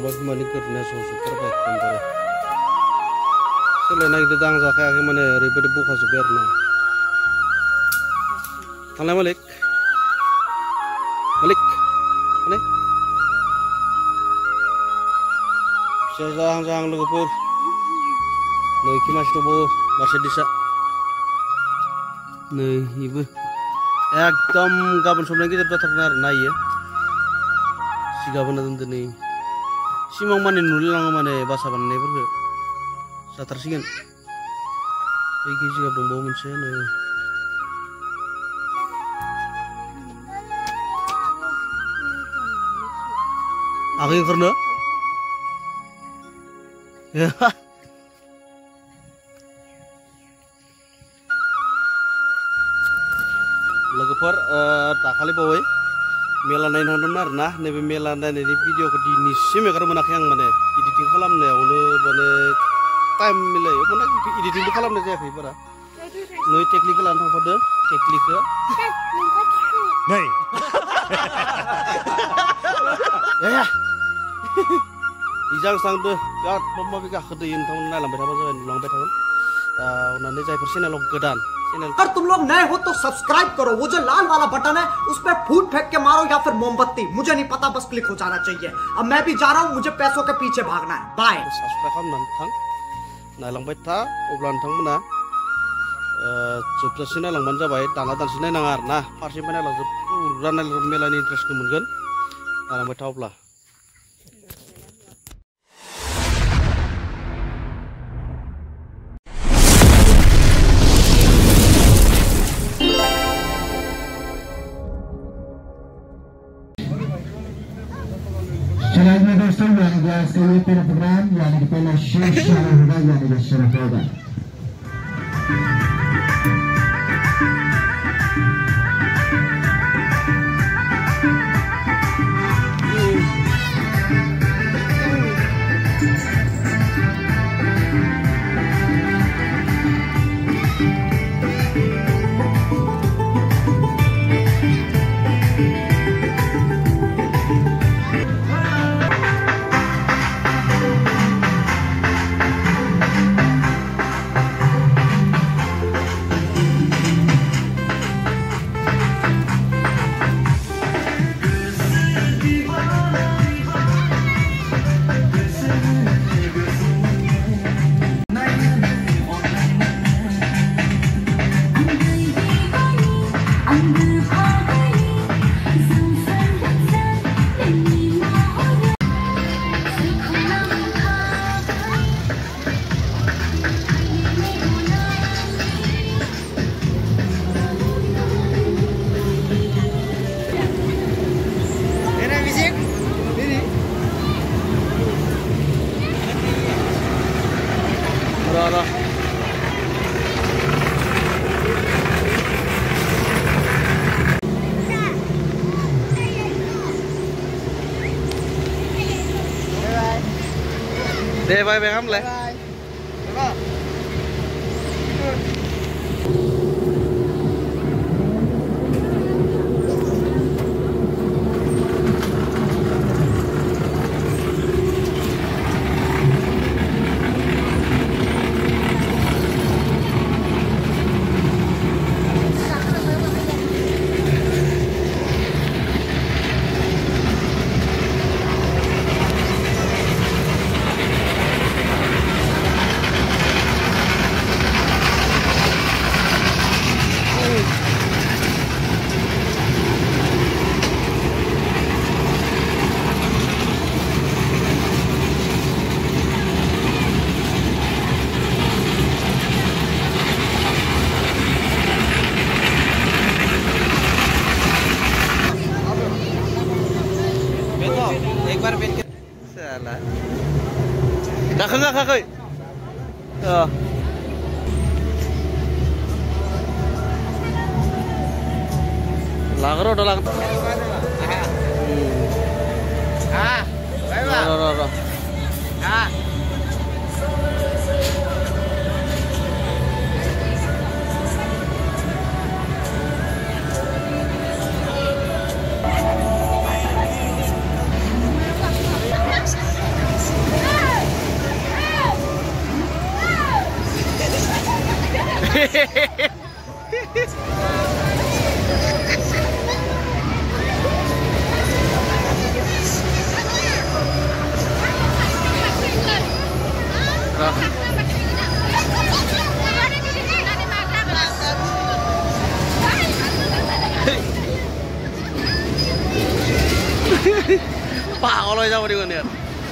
थांबाय माने गोरना सौसुथारबाय एकदमबारे सोलायनो नागिरदों आं जाखायाखै माने ओरैबायदि बखाजोब्बाय आरोना थांलाय मालिक माने फिसा जाहां लोगोफोर नैखि मानसि दंबावो मार्सिडिसआ नै इबो एकदम गाबोन समनि गेजेर जाथारगोन आरो ना इयो सिगाबोना दोनदो नै सिमां माने नुलायलाङो माने बासा बानायनायफोरखौ जाथारसिगोन बै जिगाब दंबावो मोनसे नै आगै ओंखारनो लोगोफोर दाखालि बावै मेला नायनो थांदोंमोन आरोना नैबे मेला नायनायनि भिडिअखौ दिनैसिम एगारनो मोनाखै आं माने इडिटिं खालामनायावनो माने टाइम मिलायो माने इडिटिंबो खालामनाय जायाखै बारा नै टेकनिकखौ लानो थांफादों टेकनिकखौ नै इजां सांदो बिराद माबा माबि गाखोदो नोंथांमोन नायलांबाय थाबा जाबाय नुलांबाय थागोन उन्होंने जायफोर चैनल गोदान चैनल अगर तुम लोग नए हो तो सब्सक्राइब करो वो जो लाल वाला बटन है उस पर फूट फेंक के मारो या फिर मोमबत्ती मुझे नहीं पता बस क्लिक हो जाना चाहिए अब मैं भी जा रहा हूँ मुझे पैसों के पीछे भागना है बाय सब्सक्राइब खालामनानै थां नायलांबाय था अब्ला नोंथांमोना जोबजासे नायलांबानो जाबाय दाना दानसे नायनाङा आरोना फारसेनिफ्राय नायलांजोब पुरा नायलांजोब मेलानि इन्ट्रेस्टखौ मोनगोन नायलांबाय था अब्ला चलिए में दोस्तों यानी कि आज का ये पहला प्रोग्राम यानी कि पहला शेष होगा यानी कि शुरू होगा deh bye bye kamu leh बार बैठ के साला गाखोखै लाग्रो द लाग्रो Pak kalau jauh di mana?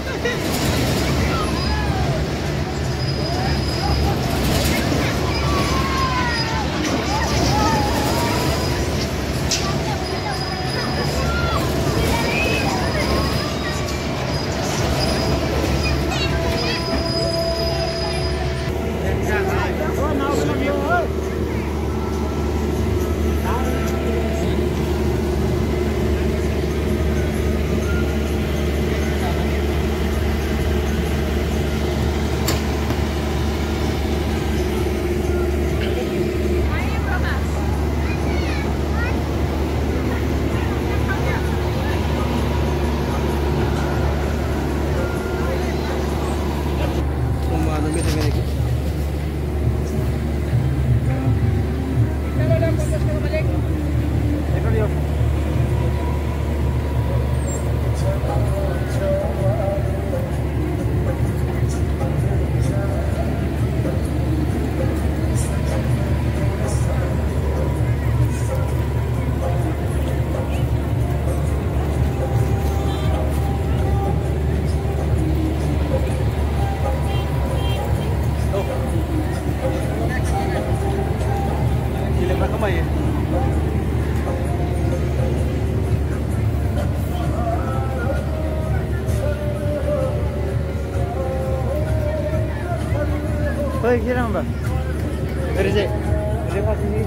Oi, kira mbak. Kerja. Terima kasih.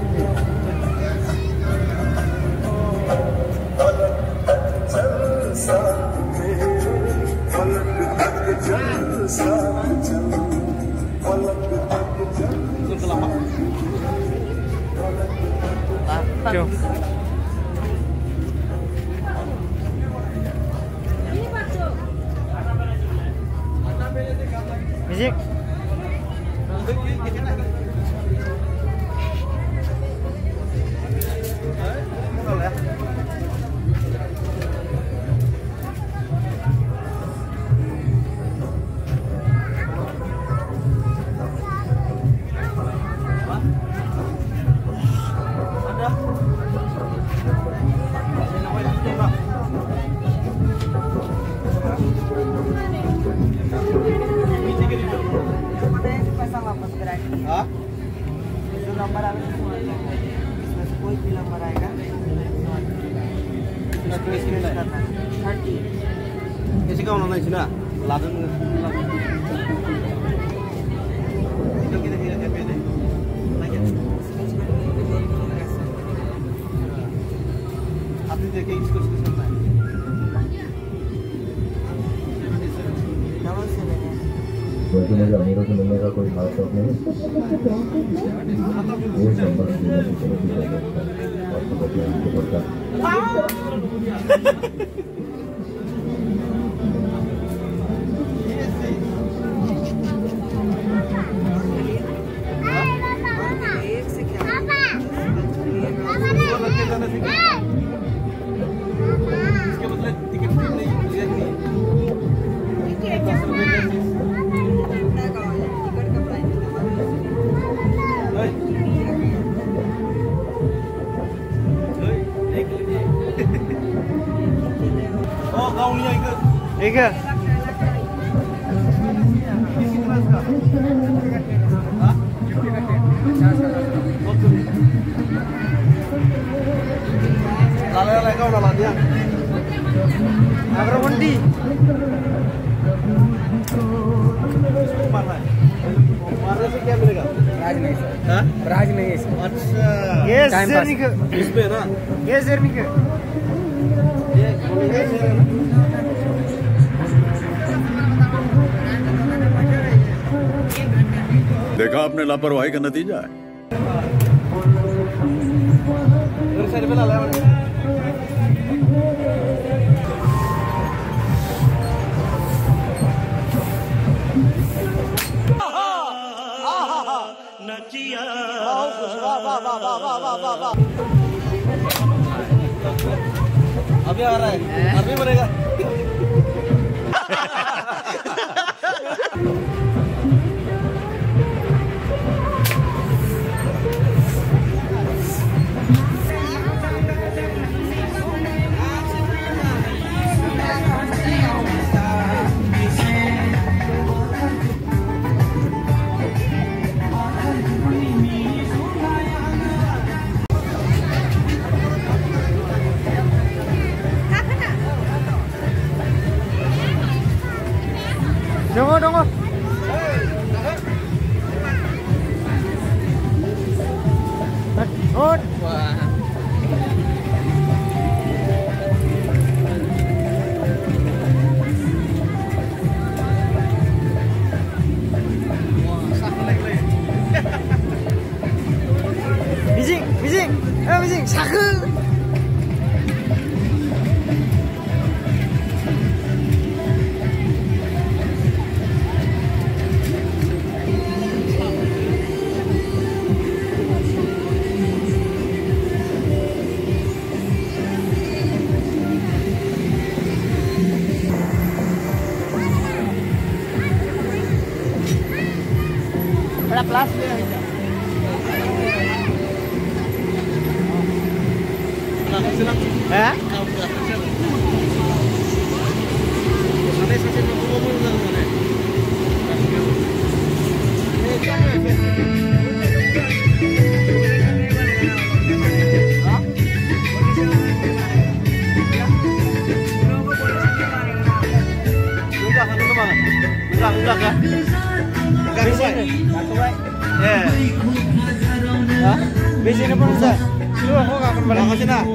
Jom. Music. Kasi kau nonton sini, laden. Itu kita tidak happy deh. Lagi. Hati dia kayak diskus sana. मेरे को मिलने का कोई खास शौक नहीं वो number Oh, kau ni yang ikut. Ikut. Lalu kau dah latihan. Agro Mundi. मारने से क्या मिलेगा? राज नहीं सर। हाँ? राज नहीं है सर। अच्छा। ये जर्नी का। इसमें ना? ये जर्नी का। ये देखा आपने लापरवाही का नतीजा है। अभी आ रहा है अभी बनेगा Tunggu. Wah. Bising, sakit. Pelas dia. Enggak kan? Biasanya pun bisa. Lu aku nggak akan balik ke sini.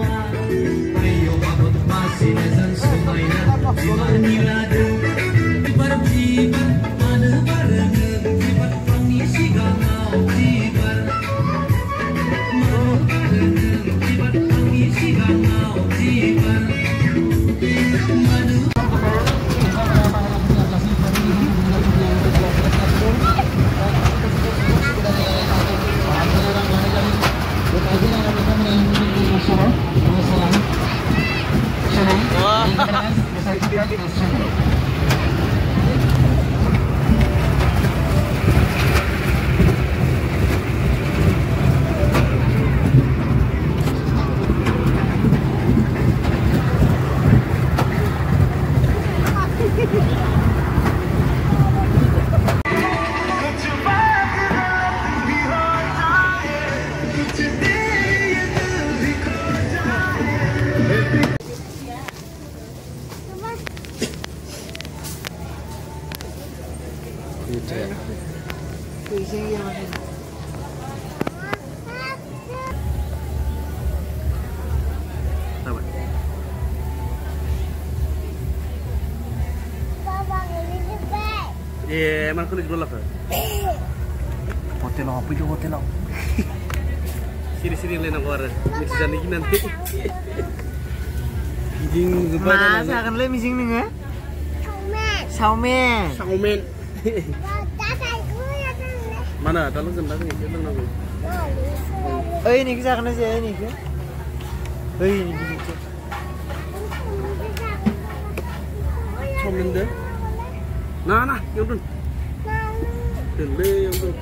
Emang kulit dulu kan? Hotel apa itu hotel apa? Sini lain aku ada. Bisa nih nanti. Kijing Mas akan le mising nih ya? Saumen. Mana? Tahu kan lagi? Jangan lagi. Ini kita akan sih ini ya. Ini gitu. Saumen deh. Nah, yang tu. Tende yang tu.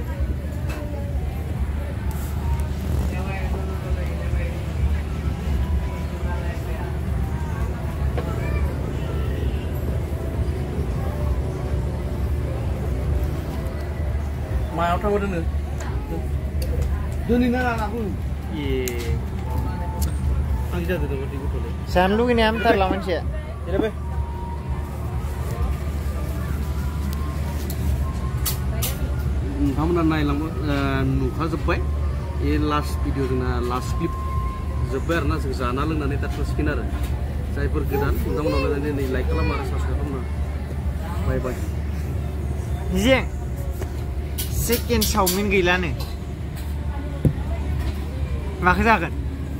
Mau tahu dulu. Doni nak aku. Ye. Angja tu tu di betul. Sanlu ini amtar lawan sih. Jadi apa? Kamu nanti lang nuha sepai, ini last video dengan last clip sebar na sekarang lang nanti tak terus kinar. Saya pergidan, kamu nanti ni like kalau marah subscribe na. Bye bye. Jeng, sekian saumen gila nih. Makasih kan?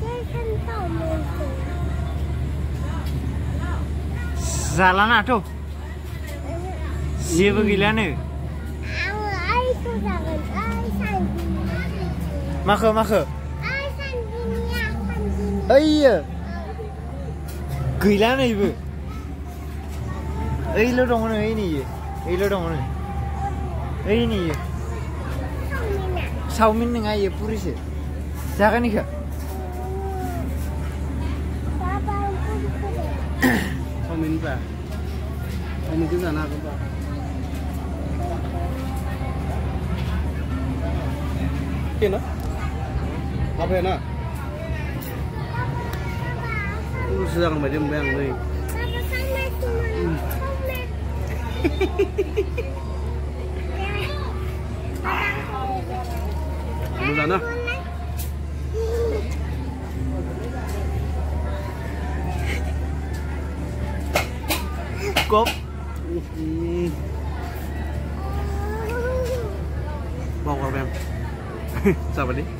Salah na tuh. Siapa gila nih? Maka Iya. Gila nih ibu. Lo dong ini ya. Lo dong ini ya. Saumin nih aja puri sih. Jangan nih kak. Saumin pa. Saumin juga nak apa? Kena? Apa ya nak? Sedang macam bayang nih. Kamu sana? Kop. Mau kau bayang? Siapa nih?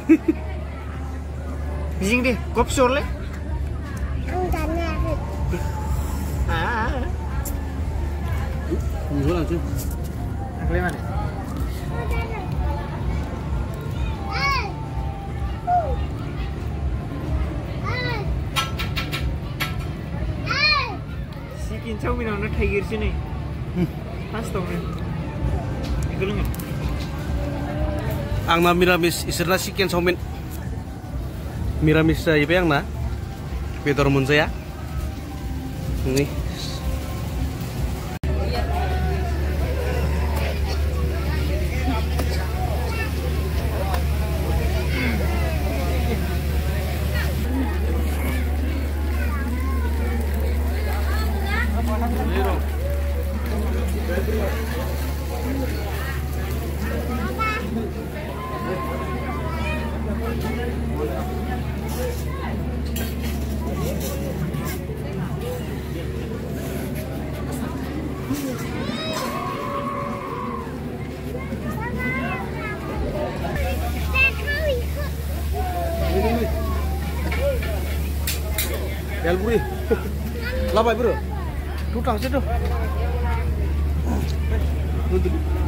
Bising deh, kop sorle. Minggu langsung. Nak mana? Si kincau mina nak tiger sini. Pas tahu ni. Ikut ni. Ang na miramis isirna chicken saumin. Miramis iba yang na. Peter mun saya. Ini. Elburi, lama bro, tutang sih tuh.